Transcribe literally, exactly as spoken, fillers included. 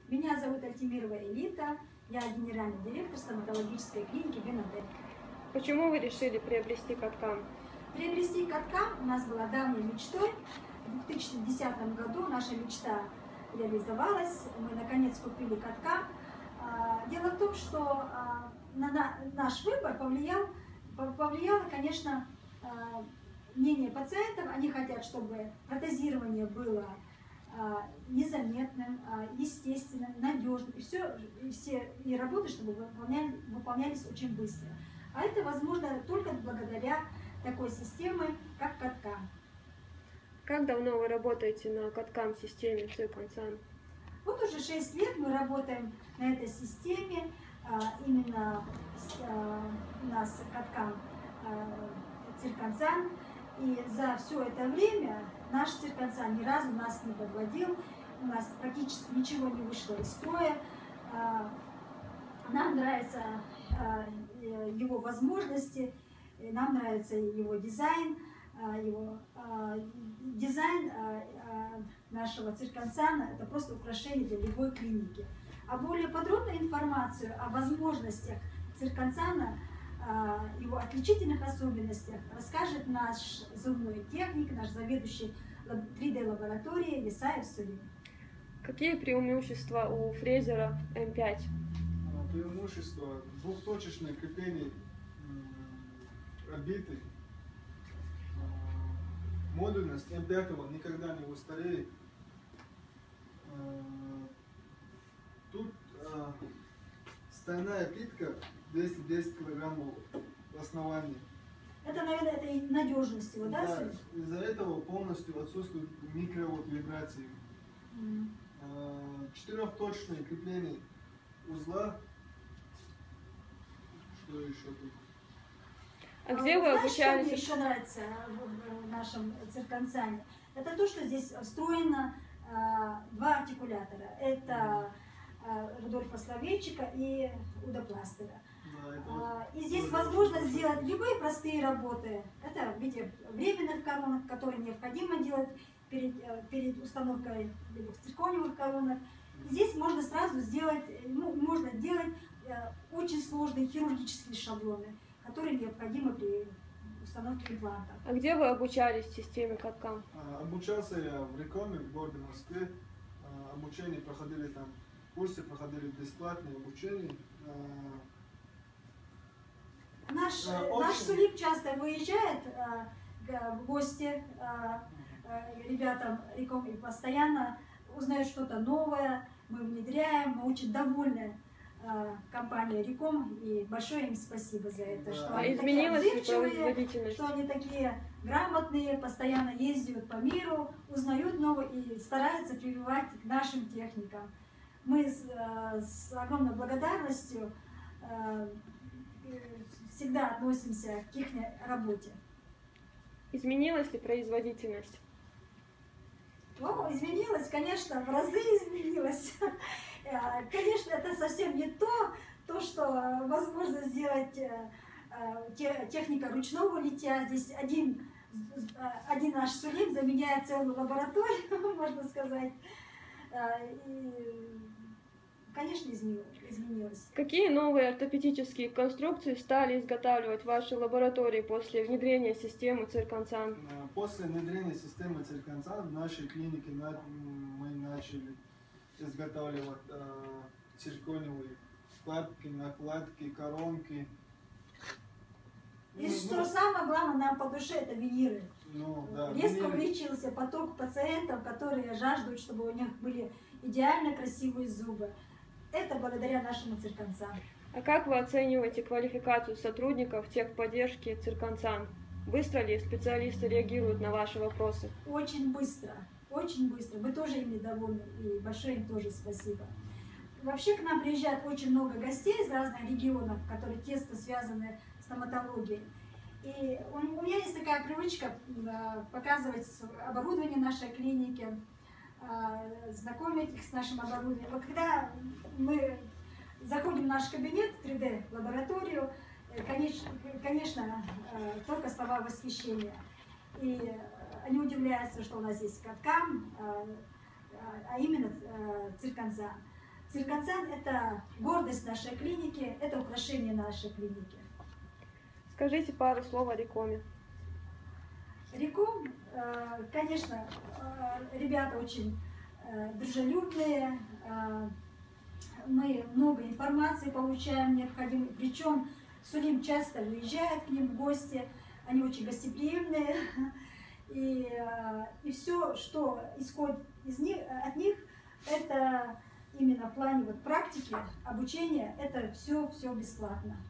Меня зовут Альтимирова Элита, я генеральный директор стоматологической клиники Бенадель. Почему вы решили приобрести кат-кам? Приобрести кат-кам у нас была давней мечтой. В две тысячи десятом году наша мечта реализовалась. Мы наконец купили кат-кам. Дело в том, что на наш выбор повлиял, повлияло, конечно, мнение пациентов. Они хотят, чтобы протезирование было незаметным, естественным, надежным. И все, и все и работы, чтобы выполняли, выполнялись очень быстро. А это возможно только благодаря такой системе, как кат-кам. Как давно вы работаете на кат-кам системе Цирконсан? Вот уже шесть лет мы работаем на этой системе. Именно у нас кат-кам Цирконсан. И за все это время наш Цирконсан ни разу нас не подводил. У нас практически ничего не вышло из строя. Нам нравятся его возможности, нам нравится его дизайн, его дизайн нашего Цирконсана. Это просто украшение для любой клиники. А более подробную информацию о возможностях Цирконсана, его отличительных особенностях расскажет наш зубной техник, наш заведующий три дэ лаборатории Лисаев Сулим. Какие преимущества у фрезера эм пять? Преимущество: двухточечное крепление орбиты, модульность эм пять никогда не устареет. Тут стальная плитка двести десять килограммов в основании. Это, наверное, это и надежность его, да? Да, из-за этого полностью отсутствует микровибрации. Mm. Четырехточечное крепление узла. Что еще тут? А где вы Знаешь, обучались? Что мне еще нравится в нашем Цирконсане? Это то, что здесь встроено а, два артикулятора. Это а, Рудольфа Словейчика и Удопластера. Да, и здесь возможно сделать любые простые работы. Это в виде временных коронок, которые необходимо делать перед, перед установкой циркониевых коронок. Здесь можно сразу сделать, ну, можно делать э, очень сложные хирургические шаблоны, которые необходимы при установке импланта. А где вы обучались в системе кат-кам? Обучался я в Рекоме, в городе Москве. Обучение проходили там, курсы проходили бесплатное обучение. Наш, а, наш Сулим часто выезжает а, в гости а, а, ребятам Реком и постоянно узнают что-то новое, мы внедряем, мы очень довольны а, компанией Реком, и большое им спасибо за это, да. Что они такие отзывчивые, что они такие грамотные, постоянно ездят по миру, узнают новое и стараются прививать к нашим техникам. Мы с, с огромной благодарностью всегда относимся к их работе. Изменилась ли производительность? Ну, изменилась, конечно, в разы изменилась. Конечно, это совсем не то, то, что возможно сделать техника ручного литья. Здесь один, один наш Сулим заменяет целую лабораторию, можно сказать. И, конечно, изменилось. Какие новые ортопедические конструкции стали изготавливать в вашей лаборатории после внедрения системы Цирконсан? После внедрения системы Цирконсан в нашей клинике мы начали изготавливать э, циркониевые вкладки, накладки, коронки. И ну, что ну, самое главное нам по душе, это виниры. Ну, да, резко увеличился поток пациентов, которые жаждут, чтобы у них были идеально красивые зубы. Это благодаря нашему Цирконсану. А как вы оцениваете квалификацию сотрудников техподдержки Цирконсан? Быстро ли специалисты реагируют на ваши вопросы? Очень быстро, очень быстро. Мы тоже ими довольны, и большое им тоже спасибо. Вообще к нам приезжает очень много гостей из разных регионов, которые тесно связаны с стоматологией. И у меня есть такая привычка показывать оборудование нашей клиники, знакомить их с нашим оборудованием. Вот когда мы заходим в наш кабинет, три дэ лабораторию, конечно, конечно, только слова восхищения. И они удивляются, что у нас есть кат-кам, а именно Цирконсан. Циркоцен – это гордость нашей клиники, это украшение нашей клиники. Скажите пару слов о Рекоме. Реком, э, конечно, э, ребята очень э, дружелюбные, э, мы много информации получаем необходимой, причем Сулим часто выезжает к ним в гости, они очень гостеприимные, и, э, и все, что исходит из них, от них, это именно в плане вот практики, обучения, это все, все бесплатно.